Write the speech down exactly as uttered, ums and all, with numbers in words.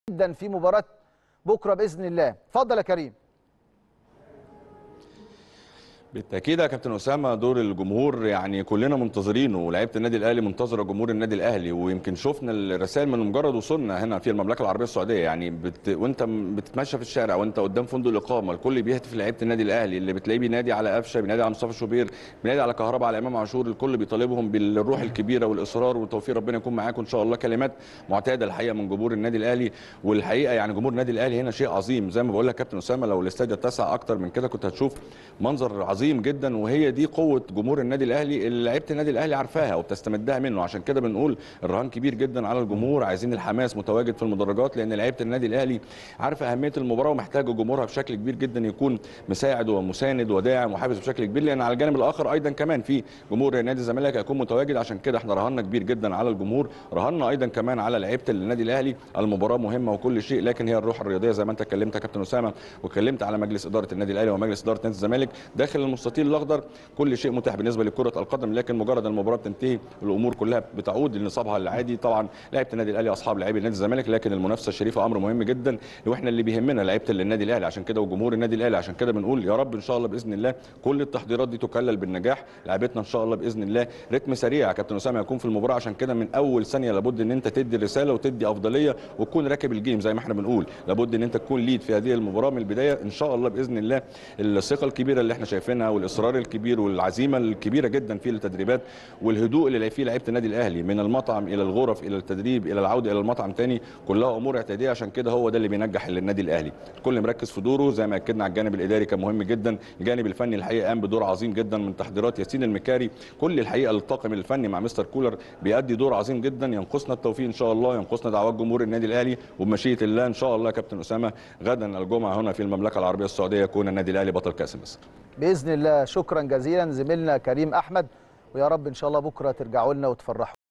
جدا في مباراه بكره باذن الله. اتفضل يا كريم. بالتاكيد يا كابتن اسامه، دور الجمهور يعني كلنا منتظرينه، ولاعيبه النادي الاهلي منتظره جمهور النادي الاهلي، ويمكن شفنا الرسائل من مجرد وصولنا هنا في المملكه العربيه السعوديه. يعني بت... وانت بتتمشى في الشارع وانت قدام فندق الاقامه، الكل بيهتف لعيبه النادي الاهلي، اللي بتلاقيه بينادي على قفشه، بينادي على مصطفى شوبير، بينادي على كهربا، على امام عاشور، الكل بيطالبهم بالروح الكبيره والاصرار والتوفيق. ربنا يكون معاكم ان شاء الله. كلمات معتاده الحقيقه من جمهور النادي الاهلي، والحقيقه يعني جمهور النادي الاهلي هنا شيء عظيم. زي ما بقول لك كابتن اسامه، لو الاستاد اتسع اكتر من كده كنت هتشوف منظر عظيم جدا، وهي هي دي قوه جمهور النادي الاهلي اللي لعيبه النادي الاهلي عارفاها وبتستمدها منه. عشان كده بنقول الرهان كبير جدا على الجمهور، عايزين الحماس متواجد في المدرجات، لان لعيبه النادي الاهلي عارفه اهميه المباراه ومحتاجه جمهورها بشكل كبير جدا يكون مساعد ومساند وداعم وحافز بشكل كبير. لان على الجانب الاخر ايضا كمان في جمهور نادي الزمالك هيكون متواجد، عشان كده احنا رهنا كبير جدا على الجمهور، رهنا ايضا كمان على لعيبه النادي الاهلي. المباراه مهمه وكل شيء، لكن هي الروح الرياضيه زي ما انت اتكلمت يا كابتن اسامه، واتكلمت على مجلس اداره النادي الاهلي ومجلس اداره نادي الزمالك داخل المستطيل الاخضر. كل شيء متاح بالنسبه لكره القدم، لكن مجرد المباراه بتنتهي الامور كلها بتعود لنصابها العادي. طبعا لعيبه النادي الاهلي اصحاب لعيبه نادي الزمالك، لكن المنافسه الشريفه امر مهم جدا، واحنا اللي بيهمنا لعيبه النادي الاهلي. عشان كده وجمهور النادي الاهلي، عشان كده بنقول يا رب ان شاء الله باذن الله كل التحضيرات دي تكلل بالنجاح. لعيبتنا ان شاء الله باذن الله رتم سريع يا كابتن اسامه يكون في المباراه. عشان كده من اول ثانيه لابد ان انت تدي رساله وتدي افضليه وتكون راكب الجيم زي ما احنا بنقول. لابد ان انت تكون ليد في هذه المباراه من البدايه ان شاء الله باذن الله. الثقه الكبيره اللي احنا شايفينها والاصرار الكبير والعزيمه الكبيره جدا في التدريبات والهدوء اللي فيه لعيبه النادي الاهلي من المطعم الى الغرف الى التدريب الى العوده الى المطعم تاني، كلها امور اعتياديه. عشان كده هو ده اللي بينجح النادي الاهلي. الكل مركز في دوره زي ما اكدنا. على الجانب الاداري كان مهم جدا، الجانب الفني الحقيقه قام بدور عظيم جدا من تحضيرات ياسين المكاري. كل الحقيقه الطاقم الفني مع مستر كولر بيأدي دور عظيم جدا. ينقصنا التوفيق ان شاء الله، ينقصنا دعوات جمهور النادي الاهلي، وبمشيئه الله ان شاء الله يا كابتن اسامه غدا الجمعه هنا في المملكه العربيه السعوديه يكون النادي الاهلي بطل كاس مصر باذن الله. شكرا جزيلا زميلنا كريم احمد، ويا رب ان شاء الله بكره ترجعوا لنا وتفرحوا.